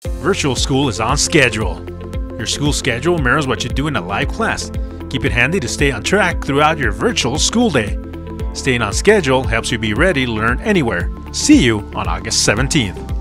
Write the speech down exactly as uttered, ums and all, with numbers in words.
Virtual school is on schedule. Your school schedule mirrors what you do in a live class. Keep it handy to stay on track throughout your virtual school day. Staying on schedule helps you be ready to learn anywhere. See you on August seventeenth.